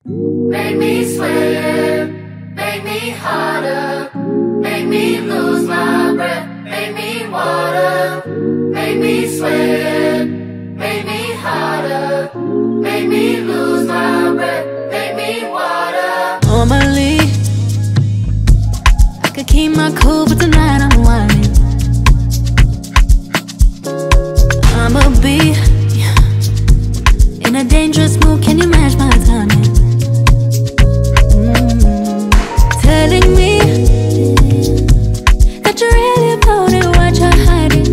Make me sweat, make me harder, make me lose my breath, make me water, make me sweat, make me harder, make me lose my breath, make me water. Normally, I could keep my cool, but tonight I'm wildin'. I'ma be in a dangerous mood, can you match my timing? Telling me that you really about it, what you're hiding.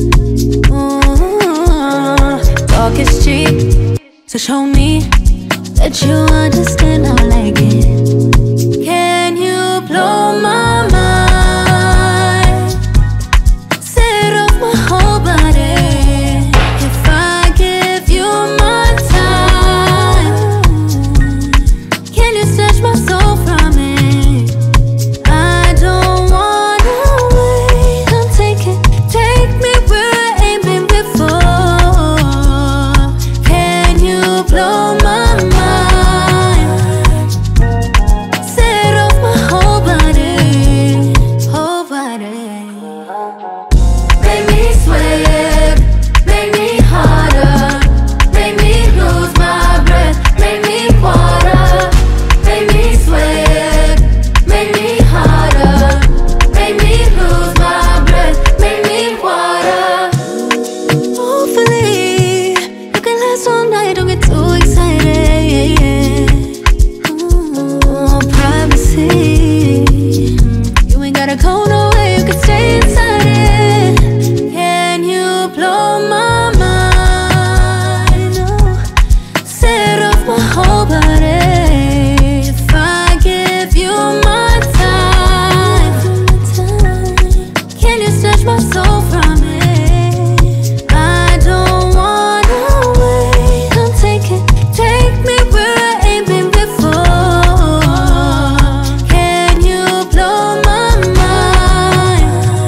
Talk is cheap, so show me that you understand how I like it. Can you blow my mind? Set off my whole body. If I give you my time, can you snatch my soul from me? I don't wanna wait. Come take me where I ain't been before. Can you blow my mind? Set off my whole body, whole body. Make me sweat, make me harder, make me lose my breath, make me water, make me sweat, make me harder, make me lose my breath, make me water. Hopefully, you can last all night, don't get too excited. Privacy, you ain't gotta go nowhere, you can stay inside it. Can you blow my mind? Set off my whole body. If I give you my time, can you snatch my soul from me? I don't wanna wait. Come take me where I ain't been before. Can you blow my mind?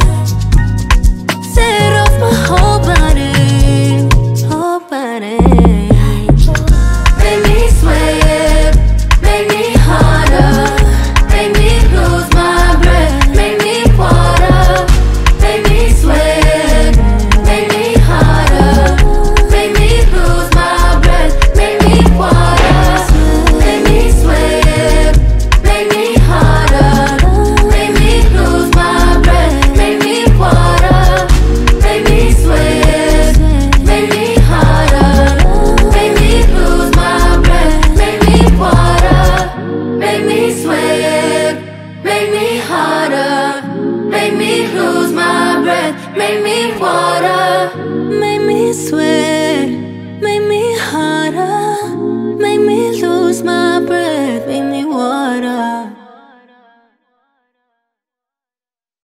Set off my whole body, whole body. Make me sweat, make me harder, make me lose my breath, make me water, make me sweat, make me harder, make me lose my breath, make me water, make me sweat, make me harder, make me lose my breath, make me water, make me sweat, make me harder, make me lose my breath, make me water, make me sweat, make me harder, make me lose my breath, make me water.